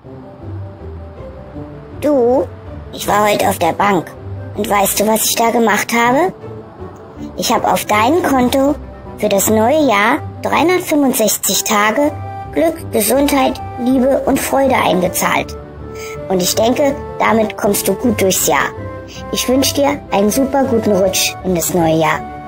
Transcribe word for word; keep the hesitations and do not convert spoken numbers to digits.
Du, ich war heute auf der Bank. Und weißt du, was ich da gemacht habe? Ich habe auf dein Konto für das neue Jahr dreihundertfünfundsechzig Tage Glück, Gesundheit, Liebe und Freude eingezahlt. Und ich denke, damit kommst du gut durchs Jahr. Ich wünsche dir einen super guten Rutsch in das neue Jahr.